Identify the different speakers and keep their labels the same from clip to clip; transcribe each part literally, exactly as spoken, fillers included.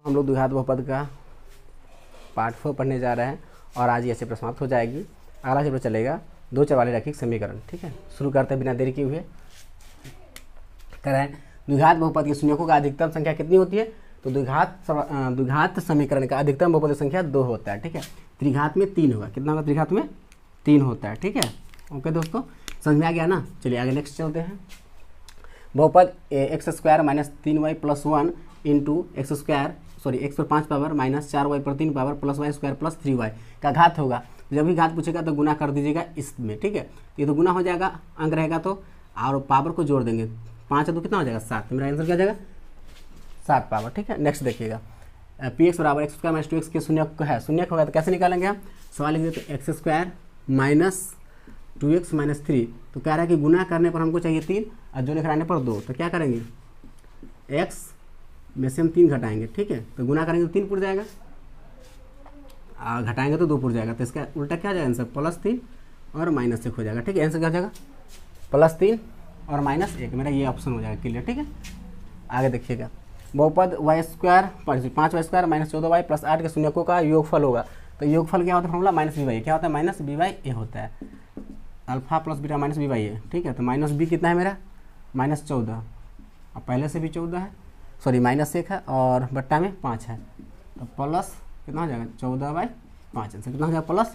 Speaker 1: हम लोग द्विघात बहुपद का पार्ट फोर पढ़ने जा रहे हैं और आज ये चैप्टर समाप्त हो जाएगी। अगला चैप्टर चलेगा दो चर वाले रैखिक समीकरण। ठीक है, शुरू करते हैं बिना देरी किए हुए। कह रहे हैं द्विघात बहुपद के शून्यकों का अधिकतम संख्या कितनी होती है? तो द्विघात द्विघात समीकरण का अधिकतम बहुपद संख्या दो होता है। ठीक है, त्रिघात में तीन होगा। कितना होगा? त्रिघात में तीन होता है। ठीक है, ओके दोस्तों, समझ में आ गया ना। चलिए आगे नेक्स्ट चलते हैं। बहुपद एक्स स्क्वायर माइनस तीन Y plus one into X square sorry X पर पाँच पावर माइनस चार वाई पर तीन power plus Y square plus three Y का घात होगा। जब भी घात पूछेगा तो गुना कर दीजिएगा इसमें। ठीक है, ये तो गुना हो जाएगा, अंक रहेगा तो, और पावर को जोड़ देंगे। पाँच है तो कितना हो जाएगा? सात। मेरा आंसर क्या हो जाएगा? सात पावर। ठीक है, नेक्स्ट देखिएगा। पी एक्स बराबर X square minus two X के शून्य को है, शून्य होगा तो कैसे निकालेंगे हम? सवाल लिख देते X square minus two X minus three. तो कह रहा है कि गुना करने पर हमको चाहिए तीन और जोड़ने घटाने पर दो। तो क्या करेंगे? एक्स में से हम तीन घटाएंगे। ठीक है, तो गुना करेंगे तो तीन पुर जाएगा और घटाएंगे तो दो पुर जाएगा। तो इसका उल्टा क्या हो जाएगा आंसर? प्लस तीन और माइनस एक हो जाएगा। ठीक है, आंसर क्या हो जाएगा? प्लस तीन और माइनस एक। मेरा ये ऑप्शन हो जाएगा क्लियर। ठीक है, आगे देखिएगा। बहुपद वाई स्क्वायर पाँच वाई स्क्वायर माइनस चौदह वाई प्लस आठ के शून्यकों का योगफल होगा। तो योगफल क्या होता है? Formula minus B by. क्या होता है? माइनस बी वाई ए होता है। Alpha plus beta minus B by A. ठीक है, तो माइनस बी कितना है मेरा? माइनस चौदह, और पहले से भी चौदह है, सॉरी माइनस एक है और बट्टा में पाँच है। तो प्लस कितना हो जाएगा? चौदह बाई पाँच। आंसर कितना हो जाएगा? प्लस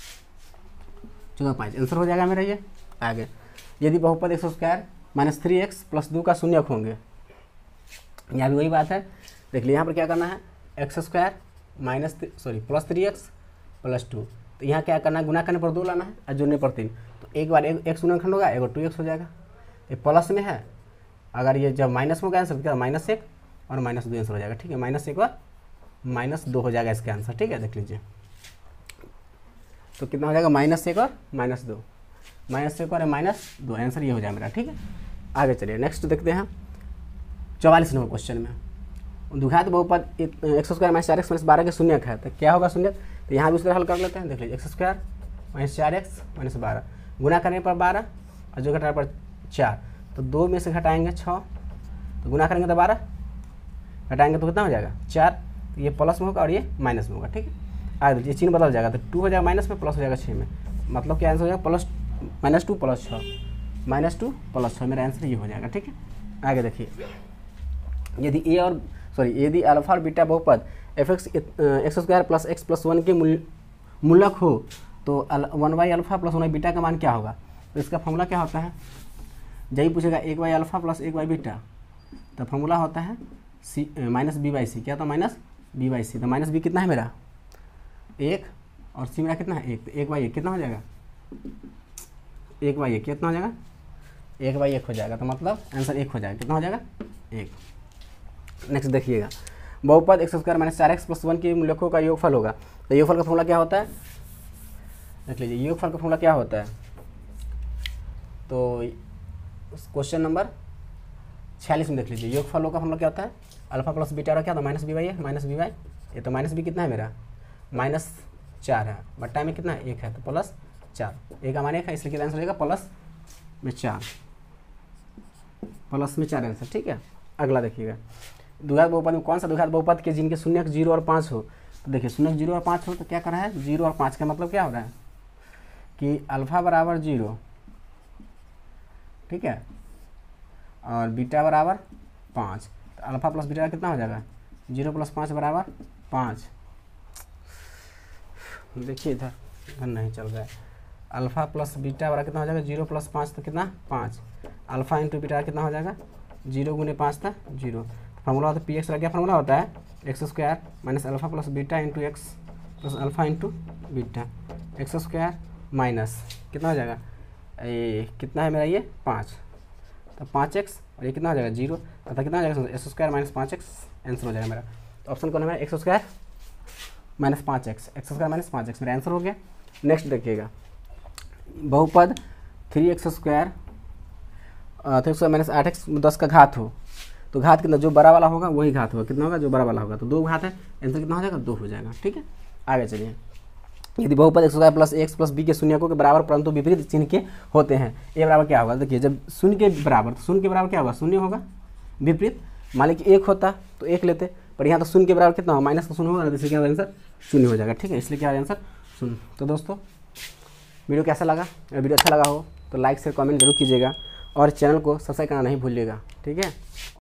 Speaker 1: चौदह पाँच आंसर हो जाएगा मेरा ये। आगे, यदि बहुपद X square minus three X plus दो का शून्यक होंगे, यहाँ भी वही बात है। देख लीजिए यहाँ पर क्या करना है? X square minus sorry plus three X plus two. तो यहाँ क्या करना है? गुना करने पर दो लाना है और जोड़ने पर तीन। तो एक बार एक एक्स गुणनखंड होगा, एक बार टू एक्स हो जाएगा। ये प्लस में है, अगर ये जब माइनस में होगा आंसर क्या? माइनस एक और माइनस दो आंसर हो जाएगा। ठीक है, माइनस एक और माइनस दो हो जाएगा इसका आंसर। ठीक है, देख लीजिए तो कितना हो जाएगा? माइनस एक और माइनस दो, माइनस एक और माइनस दो, आंसर ये हो जाएगा मेरा। ठीक है, आगे चलिए नेक्स्ट देखते हैं चौवालीस नंबर क्वेश्चन में। द्विघात बहुपद एक्स स्क्वायर माइनस चार एक्स माइनस बारह के शून्यक है। तो क्या होगा शून्यक? तो यहाँ भी उस तरह हल कर लेते हैं। देख लीजिए एक्स स्क्वायर माइनस चार एक्स माइनस बारह, गुना करने पर बारह और जो घटाने पर चार। तो दो में से घटाएंगे छः, तो गुना करेंगे तो बारह, घटाएंगे तो कितना हो जाएगा? चार। तो ये प्लस में होगा और ये माइनस में होगा। ठीक है, आगे ये चिन्ह बदल जाएगा, तो टू हो जाएगा माइनस में, प्लस हो जाएगा छः में। मतलब क्या आंसर हो जाएगा? प्लस माइनस टू प्लस छः, माइनस टू प्लस छः। मेरा आंसर ये हो जाएगा। ठीक है, आगे देखिए। यदि ए और सॉरी यदि अल्फा और बीटा बहुपद F X X square plus X plus one के मूल मूलक हो तो one by alpha plus one by beta का मान क्या होगा? तो इसका फॉर्मूला क्या होता है? यही पूछेगा एक वाई अल्फा प्लस एक वाई बीटा। तो फॉर्मूला होता है C minus B by C. क्या होता है? Minus B by C. तो माइनस बी कितना है मेरा? एक, और सी मेरा कितना है? एक। तो एक बाई एक कितना हो जाएगा? एक बाई एक कितना हो जाएगा? एक बाई एक हो जाएगा। तो मतलब आंसर एक हो जाएगा। कितना हो जाएगा? एक। नेक्स्ट देखिएगा। बहुपद एक्स स्क्वायर माइनस चार एक्स प्लस वन के मूलकों का योगफल होगा। तो योगफल का फॉर्मूला क्या होता है? देख लीजिए योगफल का फॉर्मूला क्या होता है। तो क्वेश्चन नंबर छियालीस में देख लीजिए योगफलों का फॉर्मूला क्या होता है? अल्फा प्लस बीटा का क्या होता है? माइनस बी वाई है, माइनस बी वाई। ये तो माइनस बी कितना है मेरा? माइनस चार है, बट्टा में कितना है? एक है, तो प्लस चार। एक हमारे एक है, इसलिए कितना आंसर हो जाएगा? प्लस में चार, प्लस में चार आंसर। ठीक है, अगला देखिएगा। द्विघात बहुपद में कौन सा द्विघात बहुपद के जिनके शून्यक जीरो और पाँच हो? तो देखिए शून्यक जीरो और पाँच हो तो क्या कर रहा है? जीरो और पाँच का मतलब क्या हो रहा है कि अल्फा बराबर जीरो, ठीक है, और बीटा बराबर पाँच। तो अल्फा प्लस बीटा कितना हो जाएगा? जीरो प्लस पाँच बराबर पाँच। देखिए इधर इधर नहीं चल रहा है। अल्फा प्लस बीटा बराबर कितना हो जाएगा? जीरो प्लस पाँच तो कितना? पाँच। अल्फा इंटू बीटा कितना हो जाएगा? जीरो गुने पाँच था जीरो। फॉर्मूला होता है पी एक्स का क्या फॉर्मूला होता है? X square minus alpha plus beta into X plus alpha into beta. X square minus कितना हो जाएगा? ये कितना है मेरा? ये पाँच। तो पाँच एक्स और ये कितना हो जाएगा? जीरो। अतः कितना हो जाएगा? एक्स स्क्वायर माइनस पाँच एक्स आंसर हो जाएगा मेरा। तो ऑप्शन कौन है मेरा? एक्स स्क्वायर माइनस पाँच एक्स, एक्स स्क्वायर माइनस पाँच एक्स मेरा आंसर हो गया। नेक्स्ट देखिएगा। बहुपद three X square three square minus आठ एक्स दस का घात हो तो घात कितना? जो बड़ा वाला होगा वही घात होगा। कितना होगा? जो बड़ा वाला होगा। तो दो घात है, आंसर कितना हो जाएगा? दो हो जाएगा। ठीक है, आगे चलिए। यदि बहुपद X square plus X plus B के शून्यकों के बराबर परंतु विपरीत चिन्ह के होते हैं, ए बराबर क्या होगा? देखिए जब शून्य के बराबर, तो शून्य के बराबर क्या होगा? शून्य होगा। विपरीत मान लीजिए एक होता तो एक लेते, पर यहाँ तो शून्य के बराबर कितना हो, माइनस का शून्य होगा ना, तो इसलिए क्या आंसर शून्य हो जाएगा। ठीक है, इसलिए क्या आंसर शून्य। तो दोस्तों वीडियो कैसा लगा, अगर वीडियो अच्छा लगा हो तो लाइक शेयर कमेंट जरूर कीजिएगा और चैनल को सब्सक्राइब करना नहीं भूलिएगा। ठीक है।